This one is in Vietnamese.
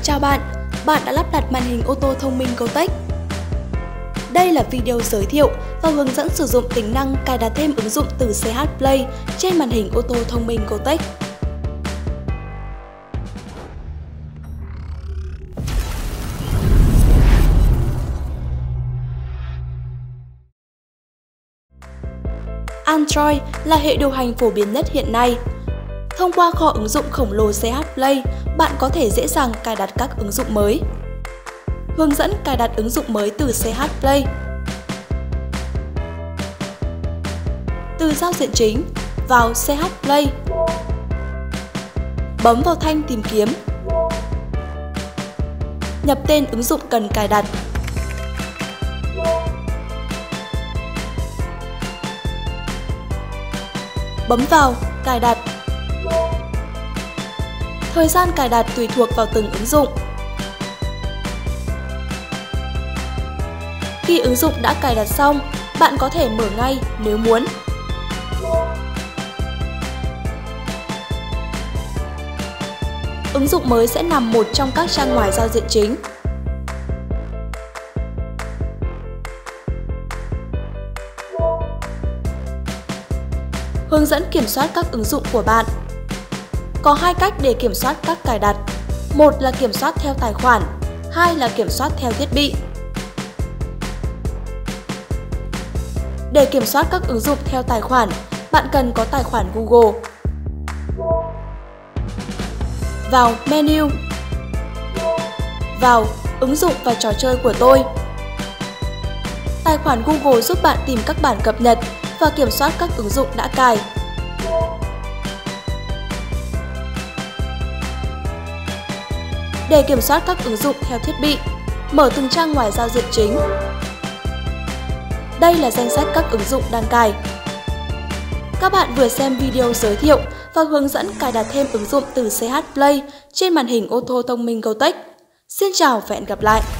Chào bạn, bạn đã lắp đặt màn hình ô tô thông minh Gotech. Đây là video giới thiệu và hướng dẫn sử dụng tính năng cài đặt thêm ứng dụng từ CH Play trên màn hình ô tô thông minh Gotech. Android là hệ điều hành phổ biến nhất hiện nay. Thông qua kho ứng dụng khổng lồ CH Play, bạn có thể dễ dàng cài đặt các ứng dụng mới. Hướng dẫn cài đặt ứng dụng mới từ CH Play. Từ giao diện chính, vào CH Play. Bấm vào thanh tìm kiếm. Nhập tên ứng dụng cần cài đặt. Bấm vào cài đặt. Thời gian cài đặt tùy thuộc vào từng ứng dụng. Khi ứng dụng đã cài đặt xong, bạn có thể mở ngay nếu muốn. Ứng dụng mới sẽ nằm một trong các trang ngoài giao diện chính. Hướng dẫn kiểm soát các ứng dụng của bạn. Có hai cách để kiểm soát các cài đặt. Một là kiểm soát theo tài khoản, hai là kiểm soát theo thiết bị. Để kiểm soát các ứng dụng theo tài khoản, bạn cần có tài khoản Google. Vào menu. Vào ứng dụng và trò chơi của tôi. Tài khoản Google giúp bạn tìm các bản cập nhật và kiểm soát các ứng dụng đã cài. Để kiểm soát các ứng dụng theo thiết bị, mở từng trang ngoài giao diện chính. Đây là danh sách các ứng dụng đang cài. Các bạn vừa xem video giới thiệu và hướng dẫn cài đặt thêm ứng dụng từ CH Play trên màn hình ô tô thông minh Gotech. Xin chào và hẹn gặp lại!